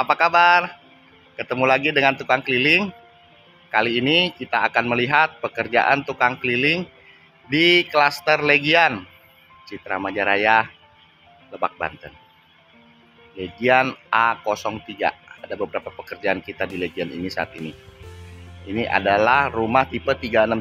apa kabar? Ketemu lagi dengan tukang keliling. Kali ini kita akan melihat pekerjaan tukang keliling di klaster Legian, Citra Majaraya, Lebak, Banten. Legian A03. Ada beberapa pekerjaan kita di Legian ini saat ini. Ini adalah rumah tipe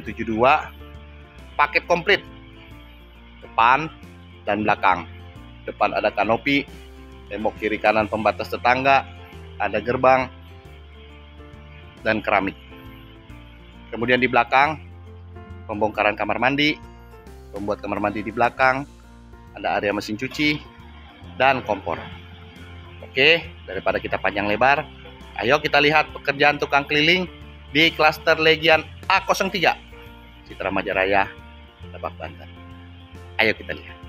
3672, paket komplit. Depan dan belakang. Depan ada kanopi, tembok kiri kanan pembatas tetangga, ada gerbang, dan keramik. Kemudian di belakang, pembongkaran kamar mandi, pembuat kamar mandi di belakang, ada area mesin cuci, dan kompor. Oke, daripada kita panjang lebar, ayo kita lihat pekerjaan tukang keliling di klaster Legian A03, Citra Majaraya, Lebak, Banten. Ayo kita lihat.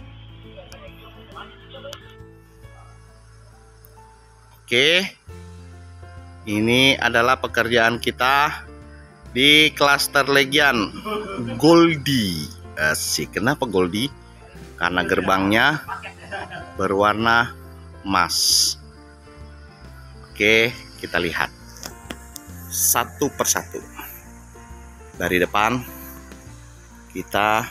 Oke, ini adalah pekerjaan kita di klaster Legian Goldie. Asik, kenapa Goldie? Karena gerbangnya berwarna emas. Oke, kita lihat satu persatu. Dari depan kita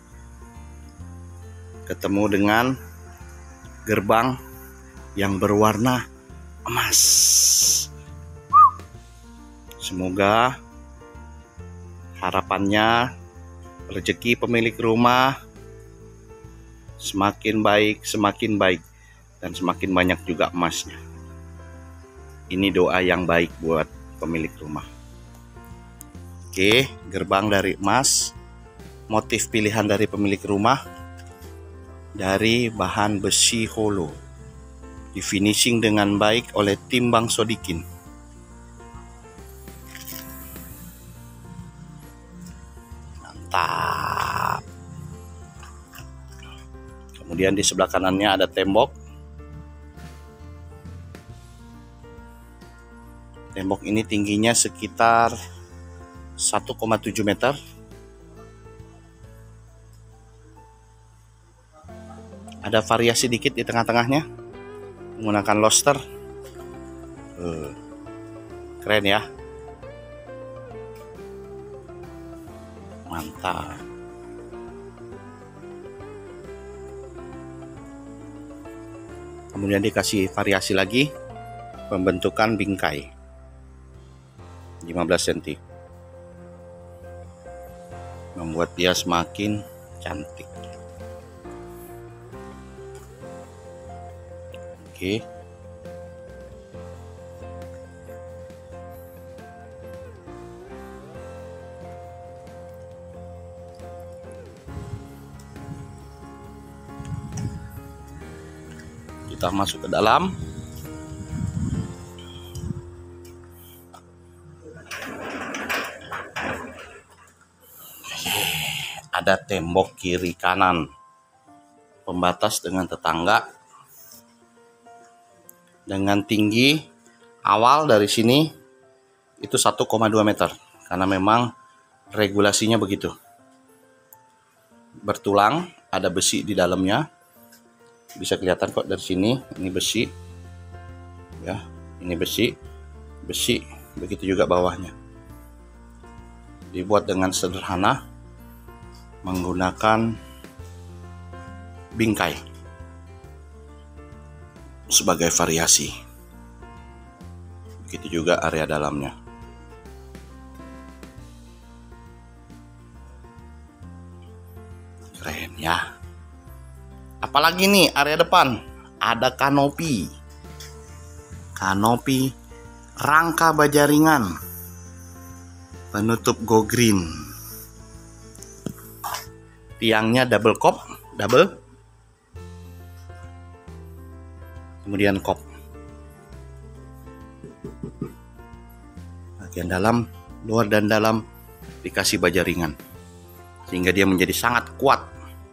ketemu dengan gerbang yang berwarna emas. Semoga harapannya rezeki pemilik rumah semakin baik, dan semakin banyak juga emasnya. Ini doa yang baik buat pemilik rumah. Oke, gerbang dari emas, motif pilihan dari pemilik rumah dari bahan besi holo, di finishing dengan baik oleh tim Bang Sodikin. Mantap. Kemudian di sebelah kanannya ada tembok. Tembok ini tingginya sekitar 1,7 meter. Ada variasi dikit di tengah-tengahnya menggunakan lobster. Keren ya, mantap. Kemudian dikasih variasi lagi pembentukan bingkai 15 cm, membuat dia semakin cantik. Oke. Kita masuk ke dalam. Ada tembok kiri kanan pembatas dengan tetangga dengan tinggi awal dari sini itu 1,2 meter, karena memang regulasinya begitu. Bertulang, ada besi di dalamnya, bisa kelihatan kok dari sini. Ini besi ya, ini besi, begitu juga bawahnya. Dibuat dengan sederhana menggunakan bingkai sebagai variasi. Begitu juga area dalamnya. Keren ya. Apalagi nih area depan, ada kanopi. Kanopi rangka baja ringan, penutup go green. Tiangnya double kop, kemudian kop. Bagian dalam, luar dan dalam dikasih baja ringan, sehingga dia menjadi sangat kuat.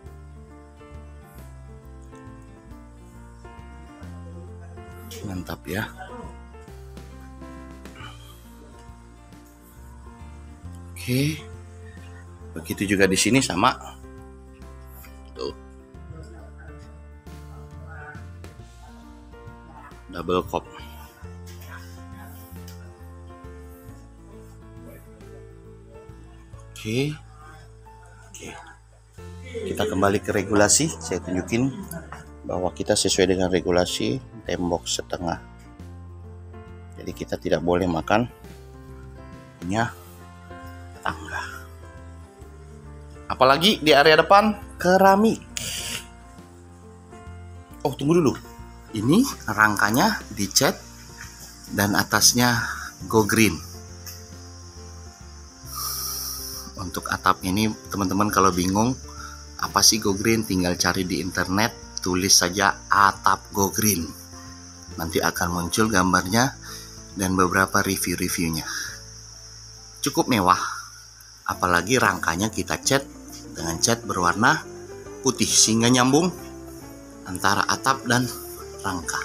Mantap ya. Oke. Begitu juga di sini sama. Tuh. Double kop. Oke. Oke. Kita kembali ke regulasi. Saya tunjukin bahwa kita sesuai dengan regulasi tembok setengah. Jadi kita tidak boleh makan punya tangga. Apalagi di area depan keramik. Oh, tunggu dulu. Ini rangkanya dicat dan atasnya go green. Untuk atap ini teman-teman kalau bingung apa sih go green, tinggal cari di internet, tulis saja atap go green. Nanti akan muncul gambarnya dan beberapa review-reviewnya. Cukup mewah, apalagi rangkanya kita cat dengan cat berwarna putih sehingga nyambung antara atap dan rangka.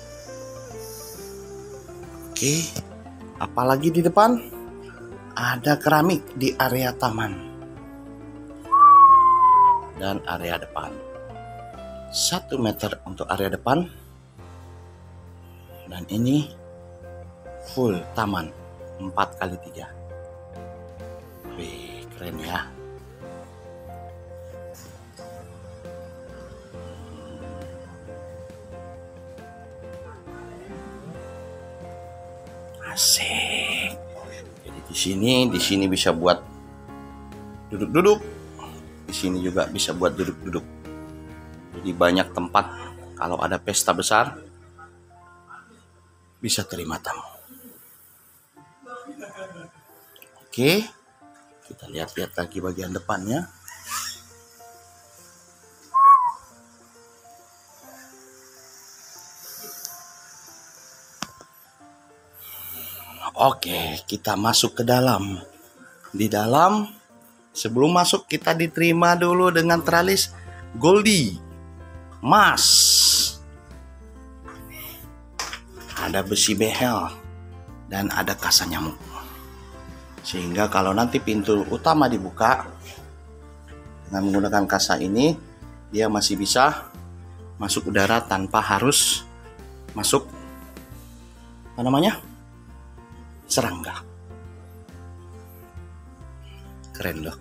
Oke, apalagi di depan ada keramik di area taman dan area depan. 1 meter untuk area depan, dan ini full taman 4x3. Wih, keren ya. Asik. Jadi di sini bisa buat duduk-duduk. Di sini juga bisa buat duduk-duduk. Jadi banyak tempat kalau ada pesta besar bisa terima tamu. Oke, kita lihat-lihat lagi bagian depannya. Oke, kita masuk ke dalam. Di dalam, sebelum masuk kita diterima dulu dengan teralis Goldie Mas. Ada besi behel dan ada kasa nyamuk. Sehingga kalau nanti pintu utama dibuka dengan menggunakan kasa ini, dia masih bisa masuk udara tanpa harus masuk serangga. Keren loh.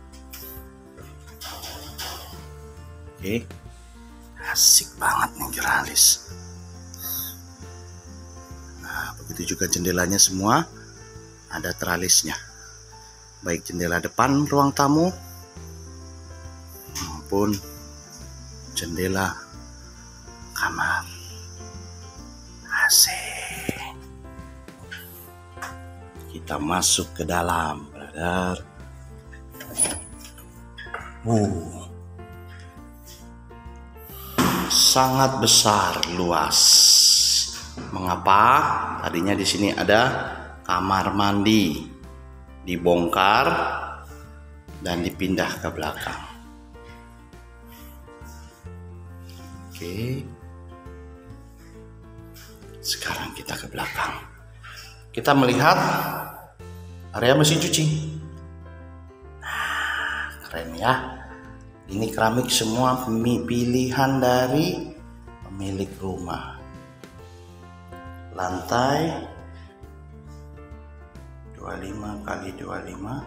Oke, asik banget nih jeralis. Nah, begitu juga jendelanya semua ada teralisnya. Baik jendela depan ruang tamu maupun jendela kamar. Asik. Kita masuk ke dalam, brother. Sangat besar, luas. Mengapa? Tadinya di sini ada kamar mandi, dibongkar dan dipindah ke belakang. Oke. Sekarang kita ke belakang. Kita melihat area mesin cuci. Nah, keren ya. Ini keramik semua pilihan dari pemilik rumah. Lantai 25x25,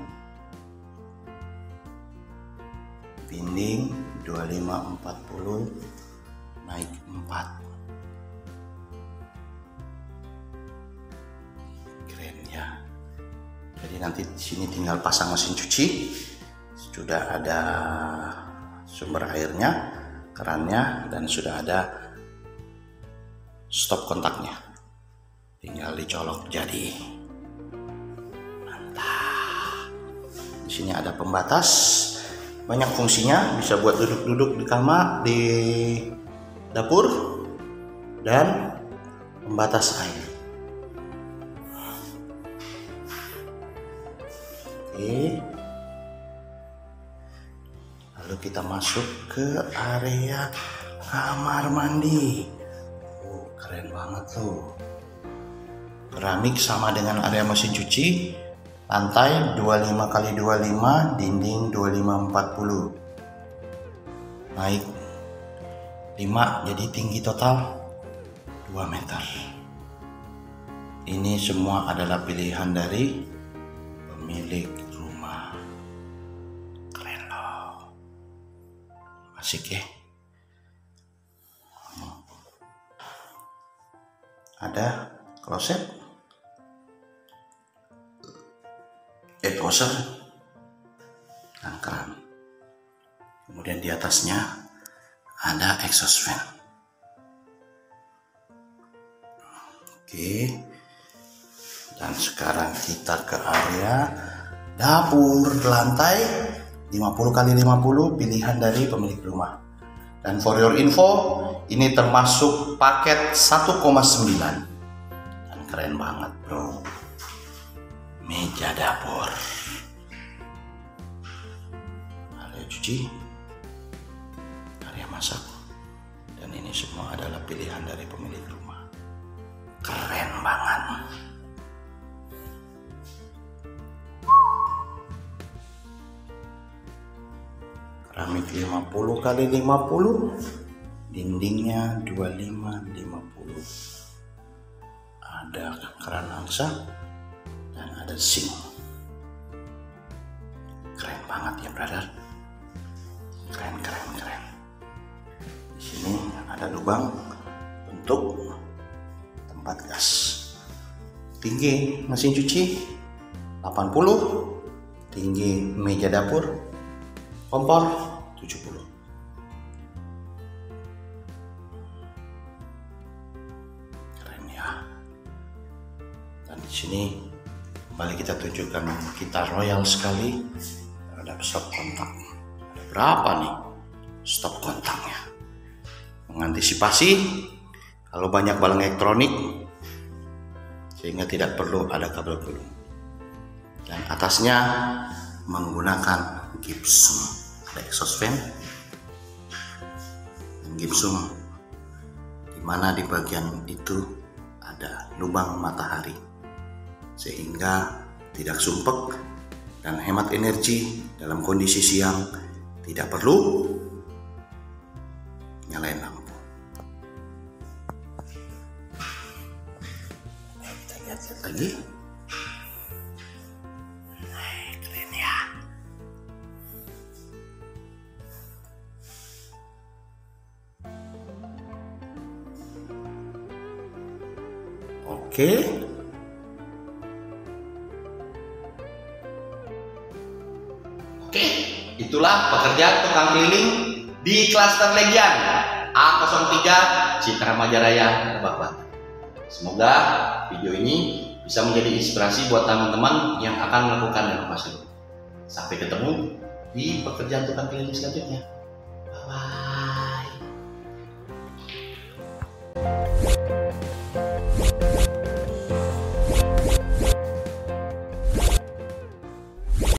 dinding 25-40 naik 4. Keren ya. Jadi nanti di sini tinggal pasang mesin cuci, sudah ada sumber airnya, kerannya, dan sudah ada stop kontaknya. Tinggal dicolok jadi. Mantap. Di sini ada pembatas, banyak fungsinya, bisa buat duduk-duduk di kamar, di dapur, dan pembatas air. Oke. Lalu kita masuk ke area kamar mandi. Keren banget tuh. Keramik sama dengan area mesin cuci. Lantai 25x25, dinding 25-40. Naik 5, jadi tinggi total 2 meter. Ini semua adalah pilihan dari pemilik rumah. Asik ya. Ada kloset, washer, dan keran. Kemudian di atasnya ada exhaust fan. Oke. Dan sekarang kita ke area dapur lantai 50x50 pilihan dari pemilik rumah. Dan for your info, ini termasuk paket 1,9 dan keren banget bro. Meja dapur, area cuci, area masak, dan ini semua adalah pilihan dari pemilik rumah. Keren banget. Keramik 50x50, dindingnya 25x50. Ada keran angsa dan ada sink. Keren banget ya brother. Keren. Di sini ada lubang untuk tempat gas. Tinggi mesin cuci 80, tinggi meja dapur, kompor 70. Keren ya. Dan di sini kembali kita tunjukkan kita royal sekali terhadap stop kontak. Ada berapa nih stop kontaknya? Mengantisipasi kalau banyak barang elektronik sehingga tidak perlu ada kabel gulung. Dan atasnya menggunakan gypsum. Ada exhaust fan dan gypsum, dimana di bagian itu ada lubang matahari sehingga tidak sumpek dan hemat energi dalam kondisi siang, tidak perlu nyalain lampu. Kita lihat lagi. Keren ya. Oke. Oke, itulah pekerjaan tukang keliling di klaster Legian A03 Citra Majaraya, Lebak Banten. Semoga video ini bisa menjadi inspirasi buat teman-teman yang akan melakukan renovasi. Sampai ketemu di pekerjaan tukang keliling selanjutnya.